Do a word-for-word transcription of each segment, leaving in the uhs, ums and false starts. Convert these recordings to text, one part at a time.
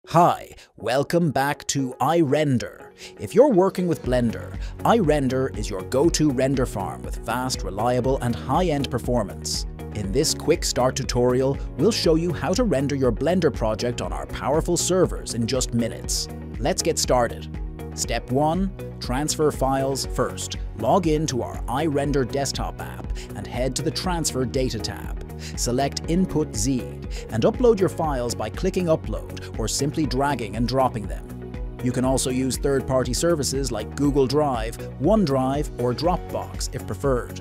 Hi, welcome back to iRender. If you're working with Blender, iRender is your go-to render farm with fast, reliable, and high-end performance. In this quick start tutorial, we'll show you how to render your Blender project on our powerful servers in just minutes. Let's get started. Step one. Transfer files first. Log in to our iRender desktop app and head to the Transfer Data tab. Select Input Z and upload your files by clicking Upload or simply dragging and dropping them. You can also use third-party services like Google Drive, OneDrive, or Dropbox if preferred.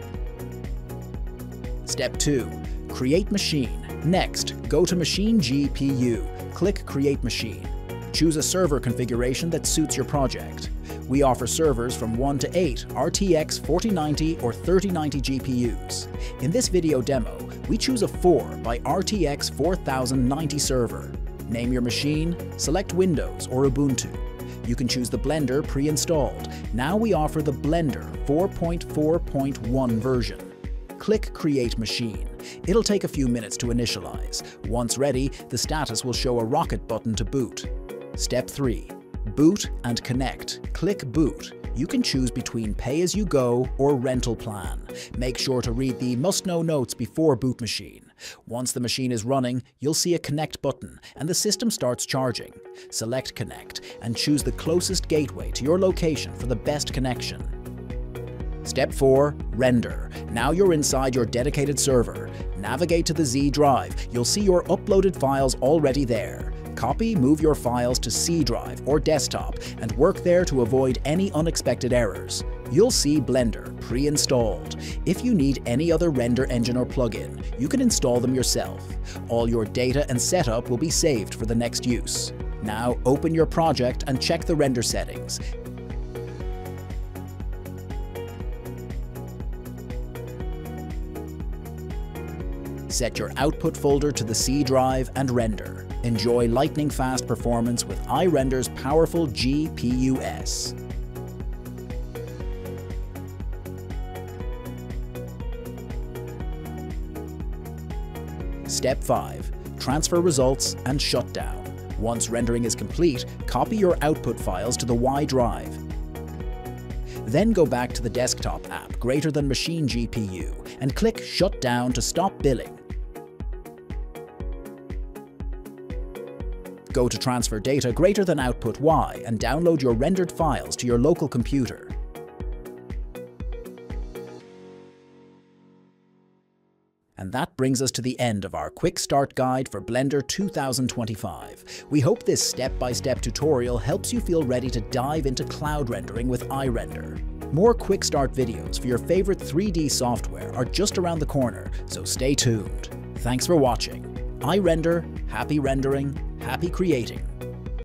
Step two. Create machine. Next, go to Machine G P U. Click Create Machine. Choose a server configuration that suits your project. We offer servers from one to eight R T X forty ninety or thirty ninety G P Us. In this video demo, we choose a four by R T X four thousand ninety server. Name your machine, select Windows or Ubuntu. You can choose the Blender pre-installed. Now we offer the Blender four point four point one version. Click Create Machine. It'll take a few minutes to initialize. Once ready, the status will show a rocket button to boot. Step three. Boot and connect. Click Boot. You can choose between pay-as-you-go or rental plan. Make sure to read the must-know notes before boot machine. Once the machine is running, you'll see a Connect button and the system starts charging. Select Connect and choose the closest gateway to your location for the best connection. Step four. Render. Now you're inside your dedicated server. Navigate to the Z drive. You'll see your uploaded files already there. Copy, move your files to C drive or desktop and work there to avoid any unexpected errors. You'll see Blender pre-installed. If you need any other render engine or plugin, you can install them yourself. All your data and setup will be saved for the next use. Now open your project and check the render settings. Set your output folder to the C drive and render. Enjoy lightning-fast performance with iRender's powerful G P U S. Step five. Transfer results and shutdown. Once rendering is complete, copy your output files to the Y drive. Then go back to the desktop app greater than Machine G P U and click Shutdown to stop billing. Go to Transfer Data greater than Output Y and download your rendered files to your local computer. And that brings us to the end of our quick start guide for Blender two thousand twenty-five. We hope this step-by-step tutorial helps you feel ready to dive into cloud rendering with iRender. More quick start videos for your favorite three D software are just around the corner, so stay tuned. Thanks for watching. iRender, happy rendering, happy creating.